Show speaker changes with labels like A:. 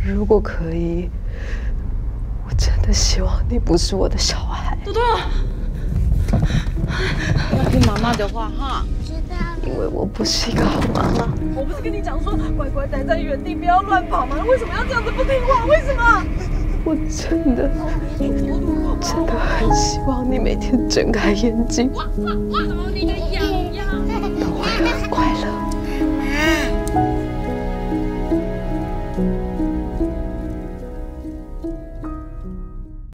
A: 如果可以，我真的希望你不是我的小孩。
B: 多多，要听妈妈的话哈。
C: 知道了。
A: 因为我不是一个好妈妈。
B: 我不是跟你讲说，乖乖待在原地，不要乱跑吗？为什么要这样子不听话？为什么？
A: 我真的很希望你每天睁开眼睛。
C: 你的